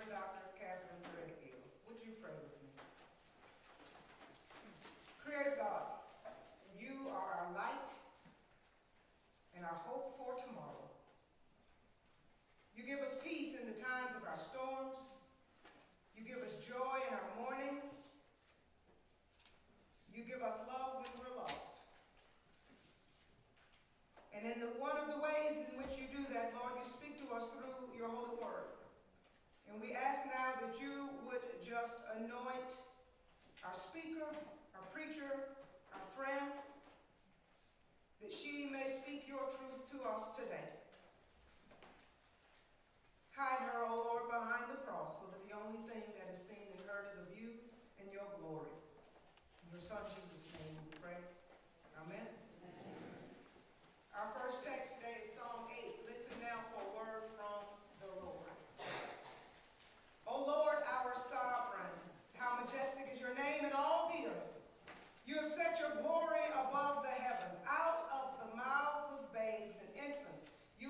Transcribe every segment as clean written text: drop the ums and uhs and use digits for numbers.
Reverend Dr. Kathryn Threadgill. Would you pray with me? Creator God, you are our light and our hope for tomorrow. You give us peace in the times of our storms. You give us joy in our mourning. You give us love when we're lost. And in one of the ways in which you do that, Lord, you speak to us through your holy word. And we ask now that you would just anoint our speaker, our preacher, our friend, that she may speak your truth to us today. Hide her, O Lord, behind the cross, so that the only thing that is seen and heard is of you and your glory. In your Son, Jesus' name, we pray. Amen. Amen. Our first text today is Psalm 8. Listen now for a word from the Lord. O Lord, our sovereign, how majestic is your name in all the earth. You have set your glory above the heavens. Out of the mouths of babes and infants,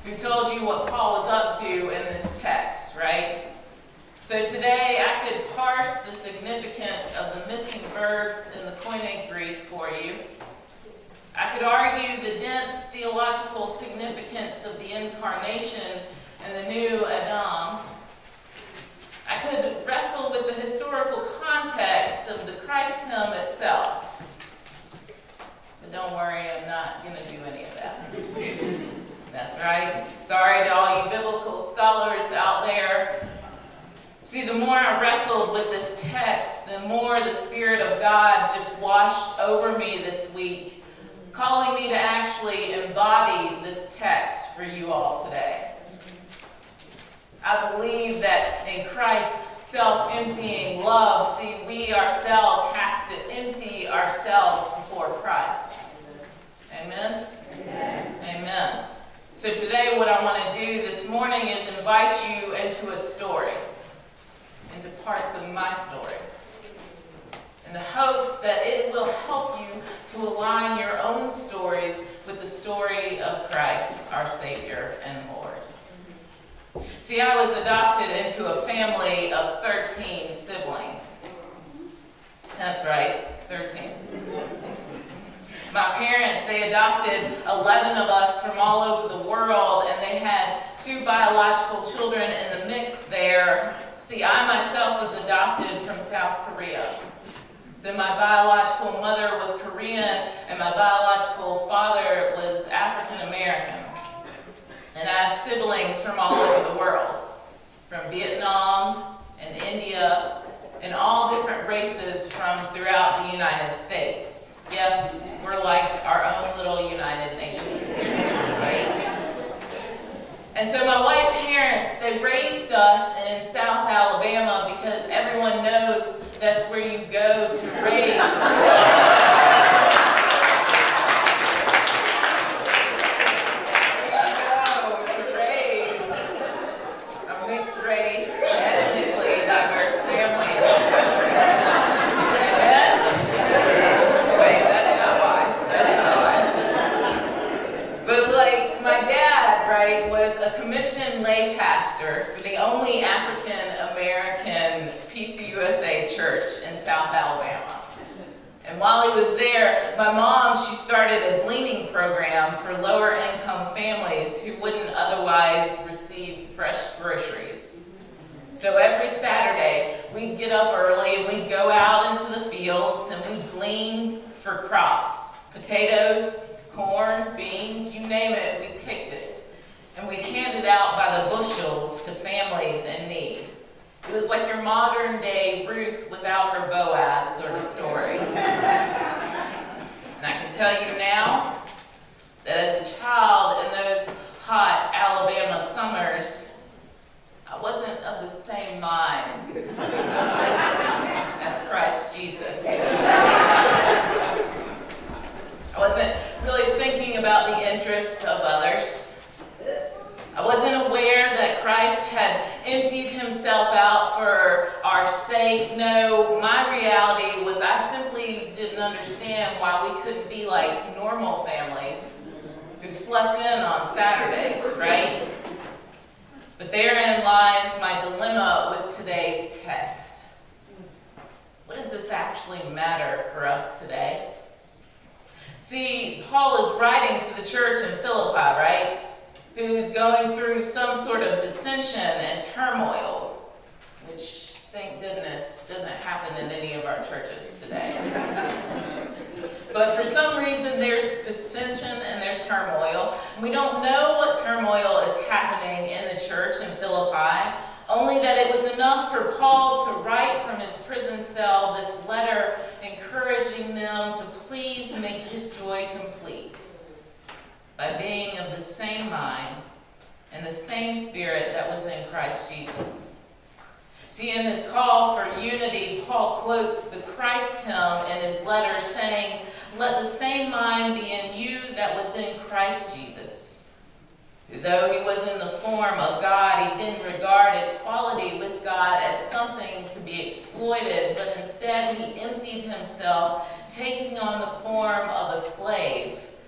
who told you what Paul was up to in this text, right? So today I could parse the significance of the missing verbs in the Koine Greek for you. I could argue the dense theological significance of the incarnation and the new Adam. I could wrestle with the historical context of the Christ hymn itself. But don't worry, I'm not going to do any of that. That's right. Sorry to all you biblical scholars out there. See, the more I wrestled with this text, the more the Spirit of God just washed over me this week, calling me to actually embody this text for you all today. I believe that in Christ's self-emptying love, see, we ourselves have to empty ourselves before Christ. Amen? Amen. Amen. So today what I want to do this morning is invite you into a story, into parts of my story, in the hopes that it will help you to align your own stories with the story of Christ, our Savior and Lord. See, I was adopted into a family of 13 siblings. That's right, 13. My parents, they adopted 11 of us from all over the world, and they had 2 biological children in the mix there. See, I myself was adopted from South Korea. So my biological mother was Korean, and my biological father was African American. And I have siblings from all over the world, from Vietnam and India, and all different races from throughout the United States. Yes, we're like our own little United Nations, right? And so my white parents, they raised us in South Alabama because everyone knows that's where you go to raise. Was a commissioned lay pastor for the only African-American PCUSA church in South Alabama. And while he was there, my mom, she started a gleaning program for lower-income families who wouldn't otherwise receive fresh groceries. So every Saturday, we'd get up early and we'd go out into the fields and we'd glean for crops. Potatoes, corn, beans, you name it, we picked it. And we'd hand it out by the bushels to families in need. It was like your modern-day Ruth without her Boaz sort of story. And I can tell you now that as a child in those hot Alabama summers, I wasn't of the same mind as Christ Jesus. I wasn't really thinking about the interests of others. I wasn't aware that Christ had emptied himself out for our sake. No, my reality was I simply didn't understand why we couldn't be like normal families who slept in on Saturdays, right? But therein lies my dilemma with today's text. What does this actually matter for us today? See, Paul is writing to the church in Philippi, right? Who's going through some sort of dissension and turmoil, which, thank goodness, doesn't happen in any of our churches today. But for some reason, there's dissension and there's turmoil. We don't know what turmoil is happening in the church in Philippi, only that it was enough for Paul to write from his prison cell this letter encouraging them to please make his joy complete by being of the same mind and the same spirit that was in Christ Jesus. See, in this call for unity, Paul quotes the Christ hymn in his letter saying, "Let the same mind be in you that was in Christ Jesus, who though he was in the form of God, he didn't regard equality with God as something to be exploited, but instead he emptied himself, taking on the form of a slave,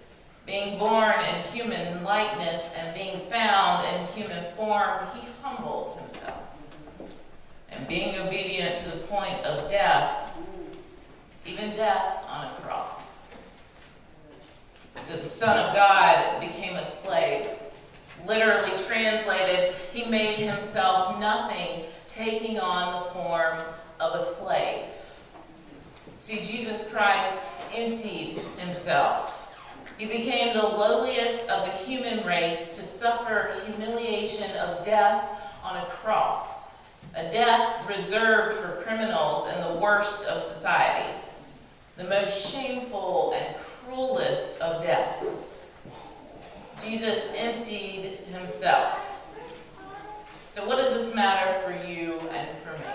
Being born in human likeness and being found in human form, he humbled himself. And being obedient to the point of death, even death on a cross. So the Son of God became a slave. Literally translated, he made himself nothing, taking on the form of a slave. See, Jesus Christ emptied himself. He became the lowliest of the human race to suffer humiliation of death on a cross, a death reserved for criminals and the worst of society, the most shameful and cruelest of deaths. Jesus emptied himself. So what does this matter for you and for me?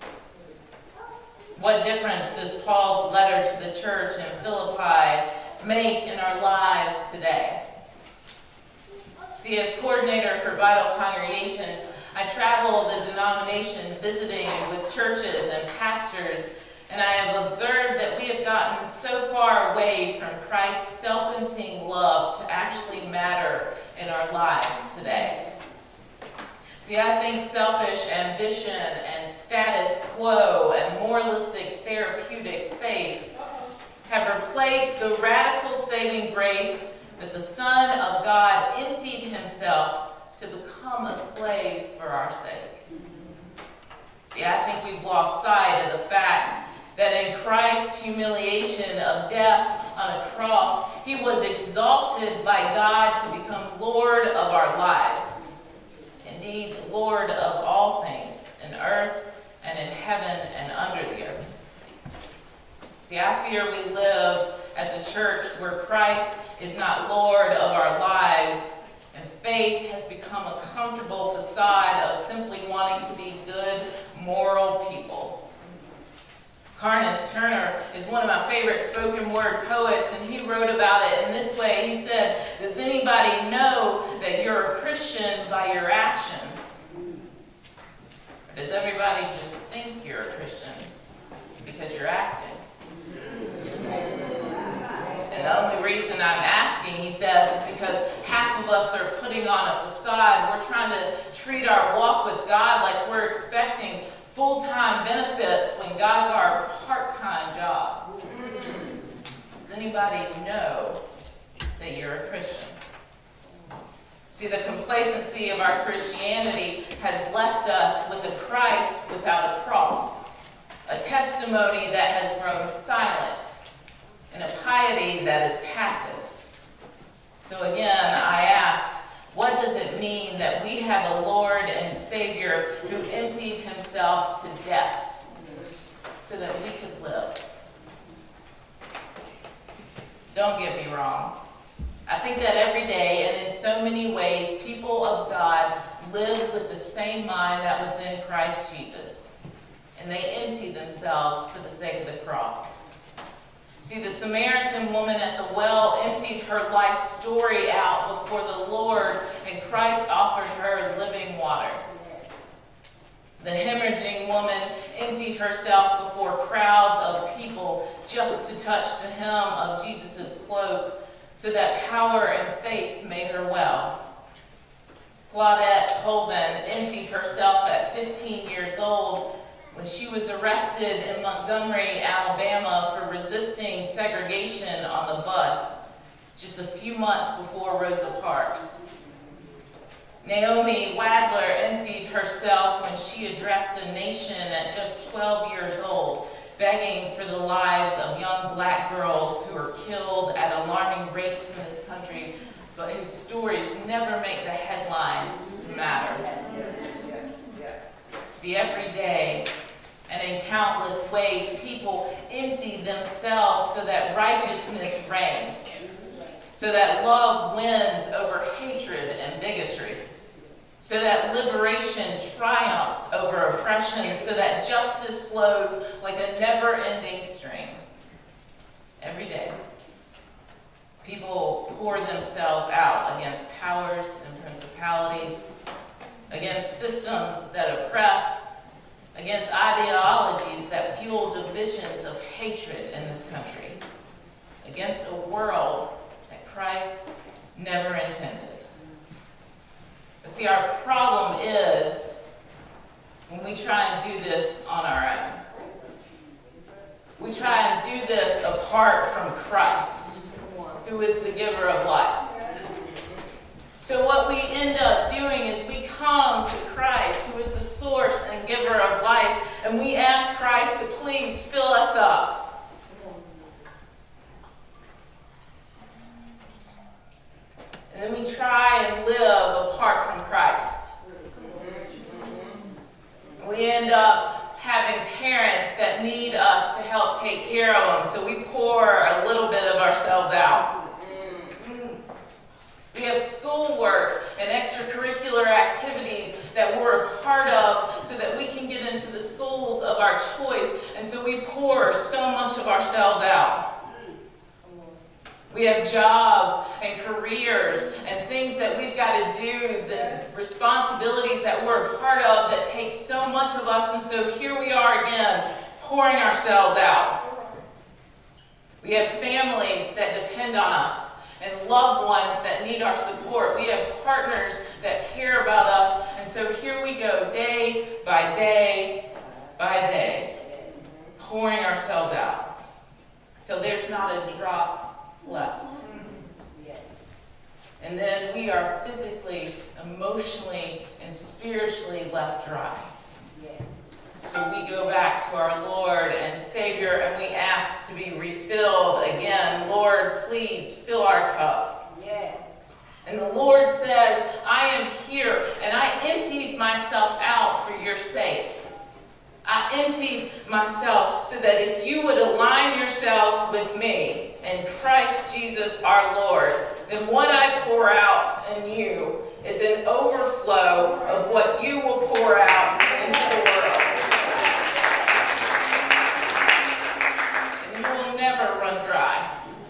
What difference does Paul's letter to the church in Philippi make in our lives today? See, as coordinator for Vital Congregations, I travel the denomination visiting with churches and pastors, and I have observed that we have gotten so far away from Christ's self-emptying love to actually matter in our lives today. See, I think selfish ambition and status quo and moralistic therapeutic faith have replaced the radical saving grace that the Son of God emptied himself to become a slave for our sake. See, I think we've lost sight of the fact that in Christ's humiliation of death on a cross, he was exalted by God to become Lord of our lives. Indeed, Lord of all things, in earth and in heaven and under the earth. See, I fear we live as a church where Christ is not Lord of our lives, and faith has become a comfortable facade of simply wanting to be good, moral people. Carnes Turner is one of my favorite spoken word poets, and he wrote about it in this way. He said, "Does anybody know that you're a Christian by your actions? Or does everybody just think you're a Christian because you're acting?" And the only reason I'm asking, he says, is because half of us are putting on a facade. We're trying to treat our walk with God like we're expecting full-time benefits when God's our part-time job. Does anybody know that you're a Christian? See, the complacency of our Christianity has left us with a Christ without a cross, a testimony that has grown silent, and a piety that is passive. So again, I ask, what does it mean that we have a Lord and Savior who emptied himself to death so that we could live? Don't get me wrong. I think that every day and in so many ways, people of God live with the same mind that was in Christ Jesus. And they emptied themselves for the sake of the cross. See, the Samaritan woman at the well emptied her life story out before the Lord, and Christ offered her living water. The hemorrhaging woman emptied herself before crowds of people just to touch the hem of Jesus' cloak, so that power and faith made her well. Claudette Colvin emptied herself at 15 years old when she was arrested in Montgomery, Alabama for resisting segregation on the bus just a few months before Rosa Parks. Naomi Wadler emptied herself when she addressed a nation at just 12 years old, begging for the lives of young black girls who are killed at alarming rates in this country, but whose stories never make the headlines to matter. See, every day and in countless ways, people empty themselves so that righteousness reigns, so that love wins over hatred and bigotry, so that liberation triumphs over oppression, so that justice flows like a never-ending stream. Every day, people pour themselves out against powers and principalities, against systems that oppress, against ideologies that fuel divisions of hatred in this country, against a world that Christ never intended. But see, our problem is when we try and do this on our own. We try and do this apart from Christ, who is the giver of life. So what we end up doing is we come to Christ, who is the source and giver of life, and we ask Christ to please fill us up. And then we try and live apart from Christ. We end up having parents that need us to help take care of them, so we pour a little bit of ourselves out. We have schoolwork and extracurricular activities that we're a part of so that we can get into the schools of our choice, and so we pour so much of ourselves out. We have jobs and careers and things that we've got to do, the responsibilities that we're a part of that take so much of us, and so here we are again, pouring ourselves out. We have families that depend on us and loved ones that need our support. We have partners that care about us, and so here we go, day by day by day, pouring ourselves out till there's not a drop left. And then we are physically, emotionally, and spiritually left dry. So we go back to our Lord and Savior and we ask to be refilled again. Lord, please fill our cup. And the Lord says, I am here and I emptied myself out for your sake. I emptied myself so that if you would align yourselves with me and Christ Jesus our Lord, then what I pour out in you is an overflow of what you will pour out into the world. And you will never run dry.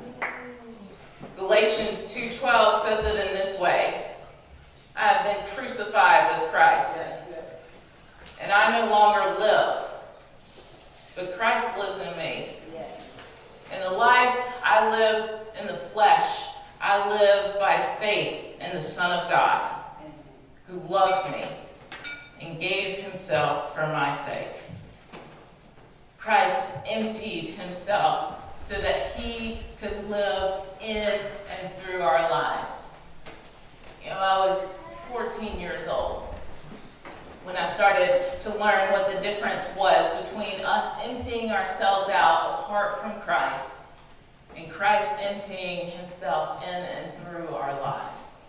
Galatians 2:12 says it in this way: I have been crucified with Christ. And I no longer live, but Christ lives in me. In the life I live in the flesh, I live by faith in the Son of God, who loved me and gave himself for my sake. Christ emptied himself so that he could live in and through our lives. You know, I was 14 years old when I started to learn what the difference was between us emptying ourselves out apart from Christ and Christ emptying himself in and through our lives.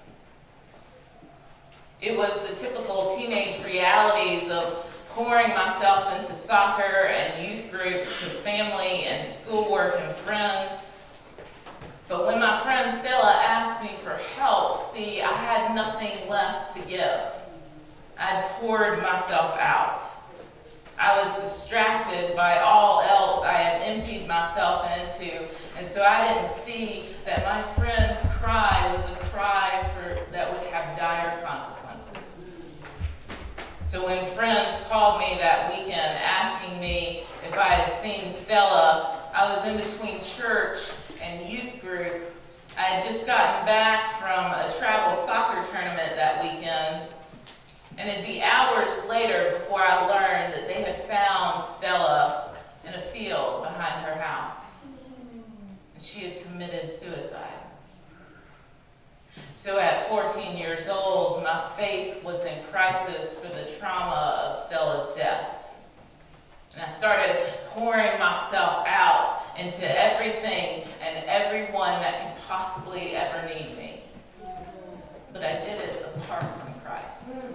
It was the typical teenage realities of pouring myself into soccer and youth group, to family and schoolwork and friends. But when my friend Stella asked me for help, see, I had nothing left to give. I had poured myself out. I was distracted by all else I had emptied myself into, and so I didn't see that my friend's cry was a cry that would have dire consequences. So when friends called me that weekend asking me if I had seen Stella, I was in between church and youth group. I had just gotten back from a travel soccer tournament that weekend, and it'd be hours later before I learned that they had found Stella in a field behind her house. And she had committed suicide. So at 14 years old, my faith was in crisis for the trauma of Stella's death. And I started pouring myself out into everything and everyone that could possibly ever need me. But I did it apart from Christ.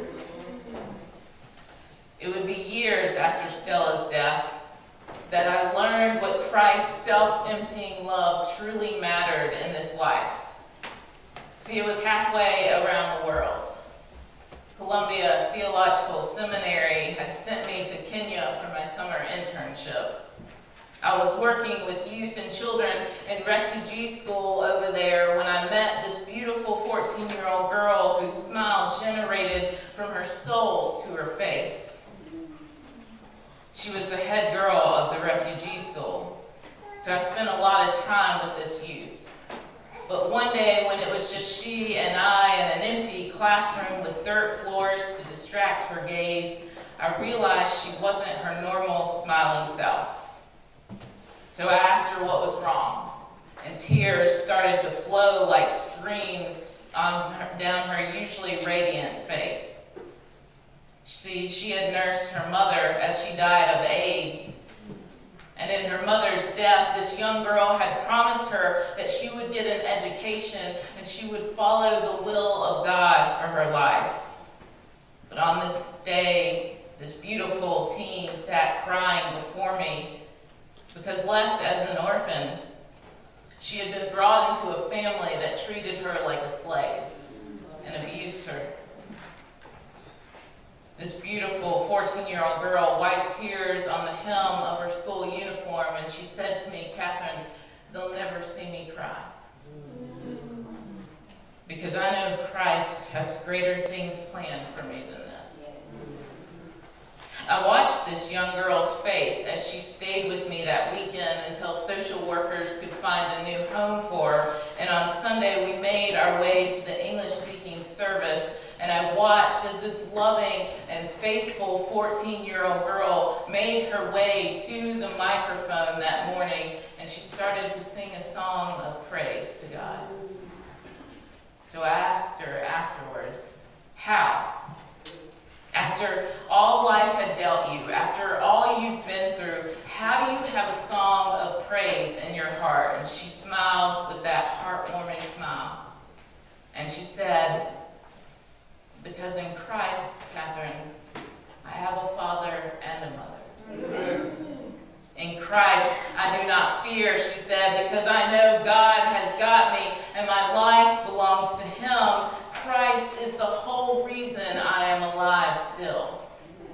It would be years after Stella's death that I learned what Christ's self-emptying love truly mattered in this life. See, it was halfway around the world. Columbia Theological Seminary had sent me to Kenya for my summer internship. I was working with youth and children in refugee school over there when I met this beautiful 14-year-old girl whose smile generated from her soul to her face. She was the head girl of the refugee school, so I spent a lot of time with this youth. But one day when it was just she and I in an empty classroom with dirt floors to distract her gaze, I realized she wasn't her normal smiling self. So I asked her what was wrong, and tears started to flow like streams down her usually radiant face. See, she had nursed her mother as she died of AIDS. And in her mother's death, this young girl had promised her that she would get an education and she would follow the will of God for her life. But on this day, this beautiful teen sat crying before me because left as an orphan, she had been brought into a family that treated her like a slave and abused her. This beautiful 14-year-old girl wiped tears on the hem of her school uniform, and she said to me, "Kathryn, they'll never see me cry. Because I know Christ has greater things planned for me than this." I watched this young girl's faith as she stayed with me that weekend until social workers could find a new home for her, and on Sunday we made our way to the English-speaking service. And I watched as this loving and faithful 14-year-old girl made her way to the microphone that morning, and she started to sing a song of praise to God. So I asked her afterwards, "How? After all life had dealt you, after all you've been through, how do you have a song of praise in your heart?" And she smiled with that heartwarming smile. And she said, "Because in Christ, Kathryn, I have a father and a mother." Amen. "In Christ, I do not fear," she said, "because I know God has got me and my life belongs to Him. Christ is the whole reason I am alive still."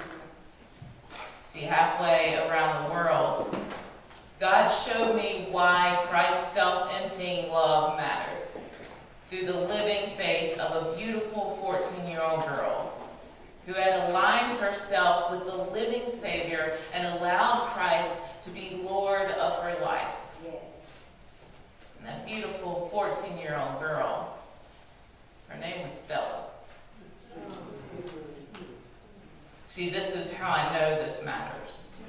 See, halfway around the world, God showed me why Christ's self-emptying love mattered. Through the living faith of a beautiful 14-year-old girl who had aligned herself with the living Savior and allowed Christ to be Lord of her life. Yes. And that beautiful 14-year-old girl, her name was Stella. See, this is how I know this matters.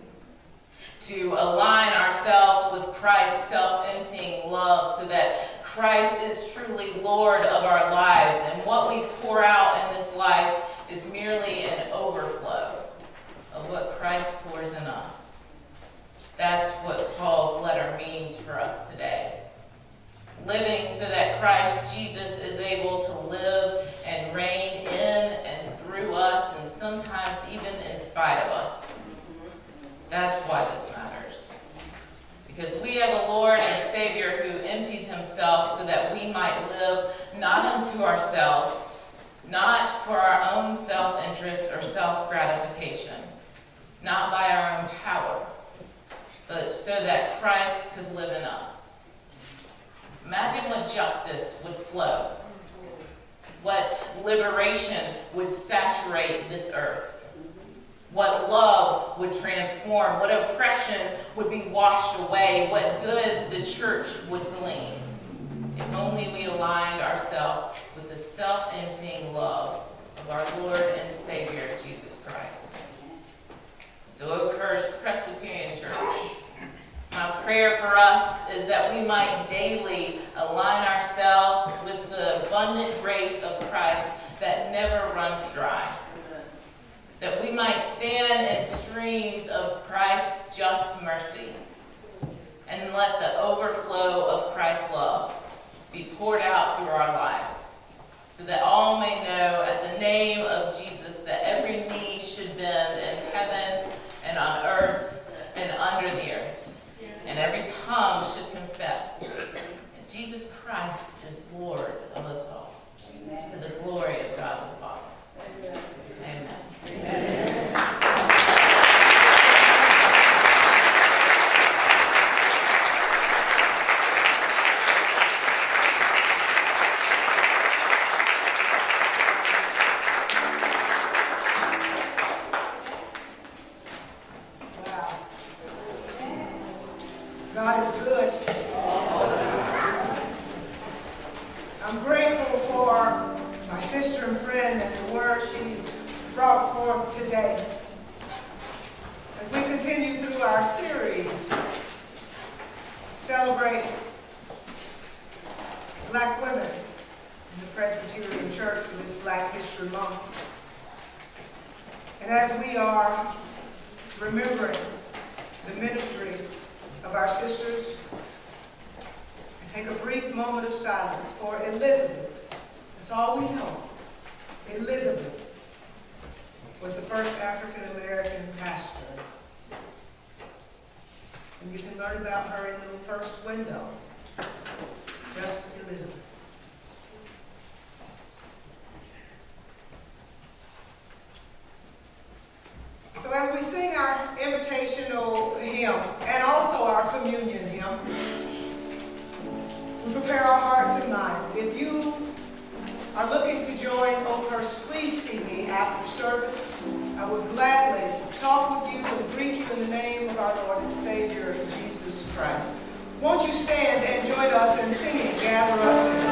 To align ourselves with Christ's self-emptying love so that Christ is truly Lord of our lives, and what we pour out in this life is merely an overflow of what Christ pours in us. That's what Paul's letter means for us today. Living so that Christ Jesus is able to live and reign in and through us, and sometimes even in spite of us. That's why this matters. Because we have a Lord and Savior who emptied Himself so that we might live not unto ourselves, not for our own self-interest or self-gratification, not by our own power, but so that Christ could live in us. Imagine what justice would flow, what liberation would saturate this earth. What love would transform, what oppression would be washed away, what good the church would glean, if only we aligned ourselves with the self-emptying love of our Lord and Savior, Jesus Christ. So Oakhurst Presbyterian Church, my prayer for us is that we might daily align ourselves with the abundant grace of Christ that never runs dry. That we might stand in streams of Christ's just mercy and let the overflow of Christ's love be poured out through our lives, so that all may know at the name of Jesus that every knee should bend in heaven and on earth and under the earth, and every tongue should confess that Jesus Christ is Lord of us all, to the glory of God the Father. Amen. Amen. God is good. Kathryn and the word she brought forth today. As we continue through our series, celebrate Black women in the Presbyterian Church for this Black History Month. And as we are remembering the ministry of our sisters, take a brief moment of silence for Elizabeth. That's all we know. Elizabeth was the first African-American pastor. And you can learn about her in the first window. Just Elizabeth. So as we sing our invitational hymn and also our communion hymn, we prepare our hearts and minds. If you are looking to join Oakhurst, please see me after service. I would gladly talk with you and greet you in the name of our Lord and Savior, Jesus Christ. Won't you stand and join us in singing, Gather Us in